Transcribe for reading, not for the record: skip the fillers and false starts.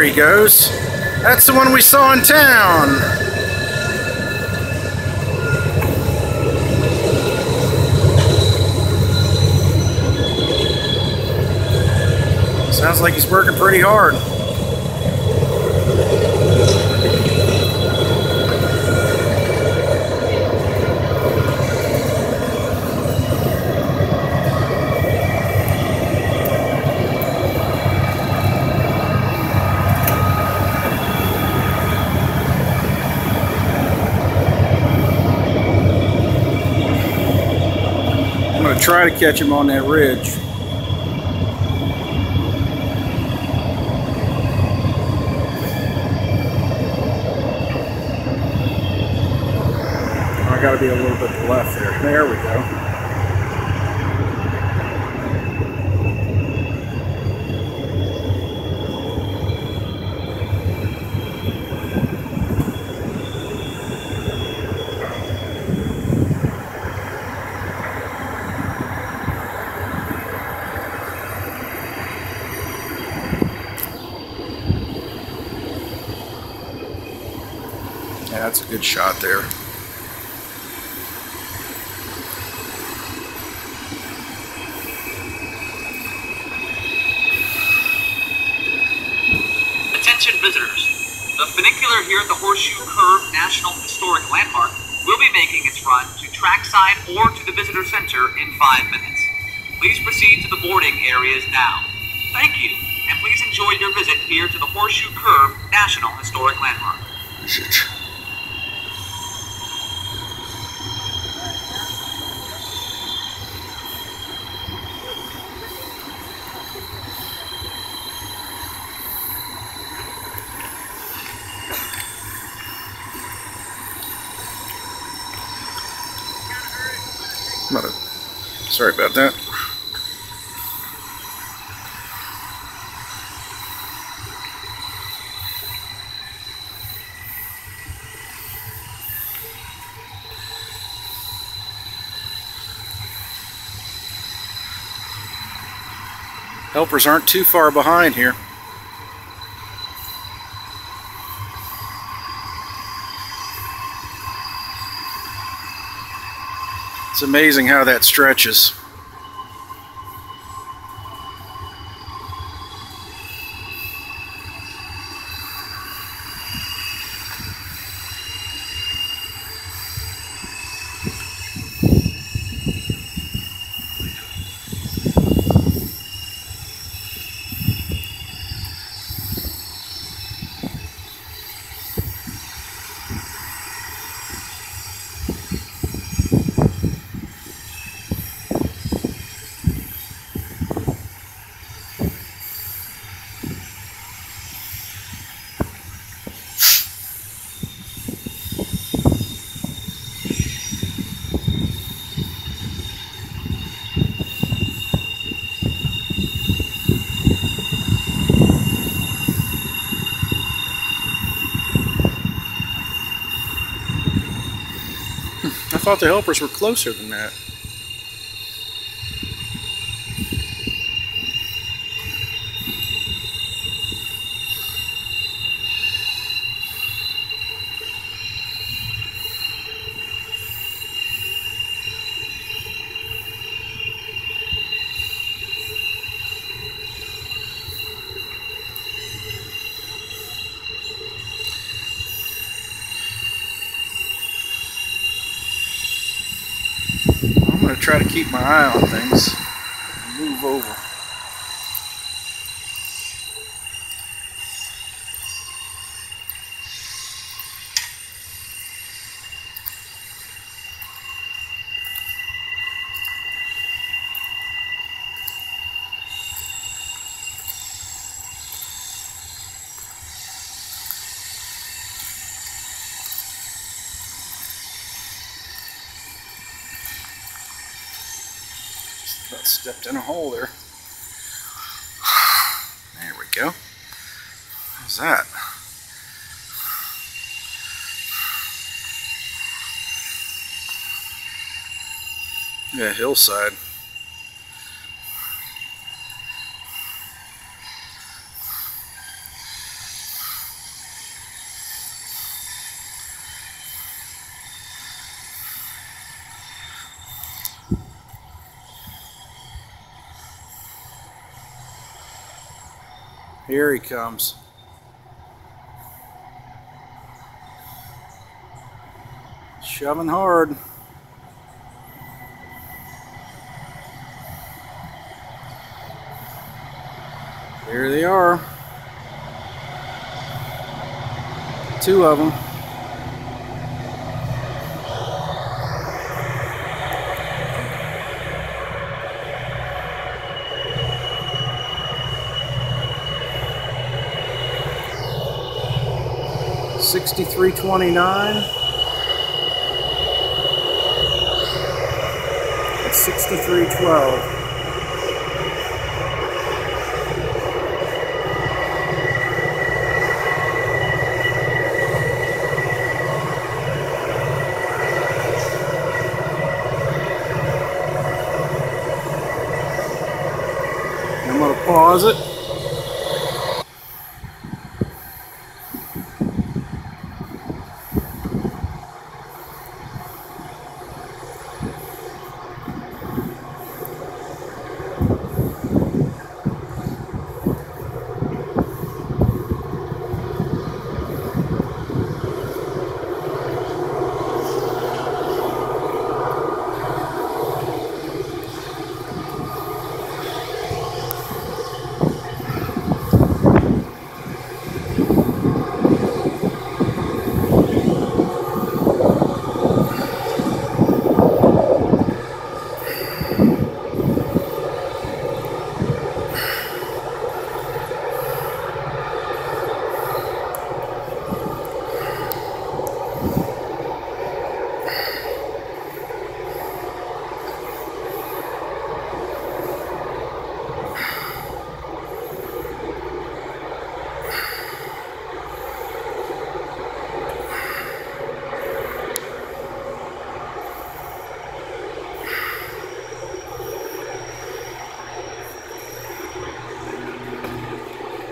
There he goes. That's the one we saw in town. Sounds like he's working pretty hard. I'm going to try to catch him on that ridge. I got to be a little bit to the left there. There we go. Yeah, that's a good shot there. Attention visitors. The funicular here at the Horseshoe Curve National Historic Landmark will be making its run to trackside or to the visitor center in 5 minutes. Please proceed to the boarding areas now. Thank you, and please enjoy your visit here to the Horseshoe Curve National Historic Landmark. Sorry about that. Helpers aren't too far behind here. It's amazing how that stretches. I thought the helpers were closer than that. I'm going to try to keep my eye on things and move over. About stepped in a hole there. There we go. How's that? Yeah, hillside. Here he comes. Shoving hard. Here they are. Two of them. $63.29 and $63.12. I'm going to pause it.